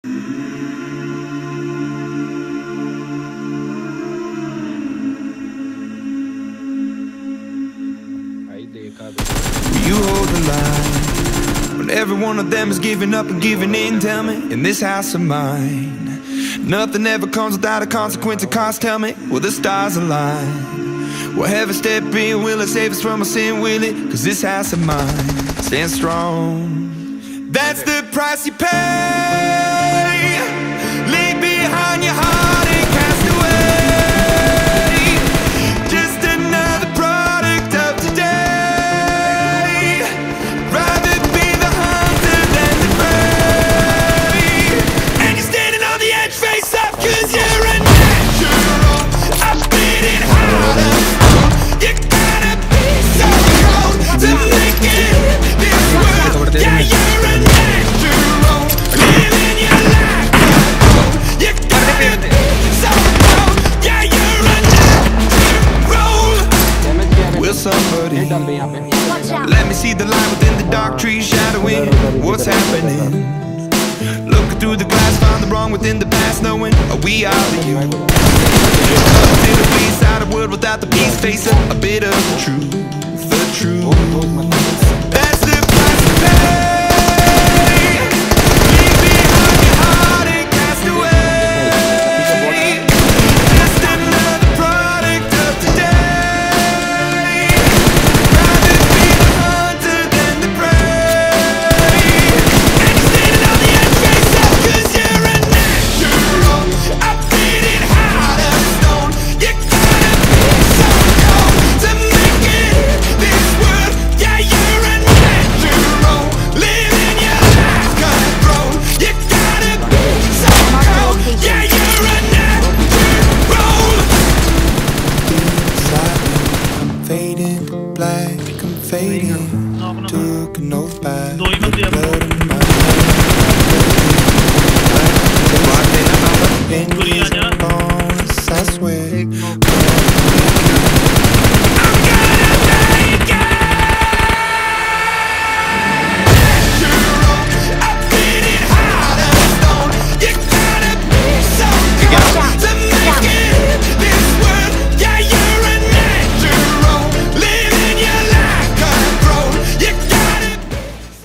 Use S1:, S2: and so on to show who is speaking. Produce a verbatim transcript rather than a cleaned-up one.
S1: You hold the line when every one of them is giving up and giving in. Tell me, in this house of mine, nothing ever comes without a consequence of cost. Tell me, will the stars align? Will heaven step in? Will it save us from our sin? Will it? Cause this house of mine stands strong. That's the price you pay. Leave behind your heart and cast away. Just another product of today. Rather be the hunter than the prey. And you're standing on the edge, face up, cause you're a natural. I'm bleeding out of stone. You gotta be so cold to make it this world. Yeah, you're a natural. Living your life alone. You gotta be so cold. Yeah, you're a natural. Will somebody let me see the light within the dark trees shadowing what's happening? Looking through the glass, found the wrong within the past, knowing we are the youth. In a peace out of world without the peace, face a, a bit of the truth, the truth. That's the price to pay. Leave behind your heart and cast away. Just another product of today. Rather be the hunter than the prey. And you're standing on the edge, face up, cause you're a natural. I'm bleeding out of stone. You gotta be so cold to make it this world. Yeah, you're a natural. Living your life cutthroat. You gotta be so cold. Yeah, you're a natural. I'm fading black, I'm fading. Took an oath back.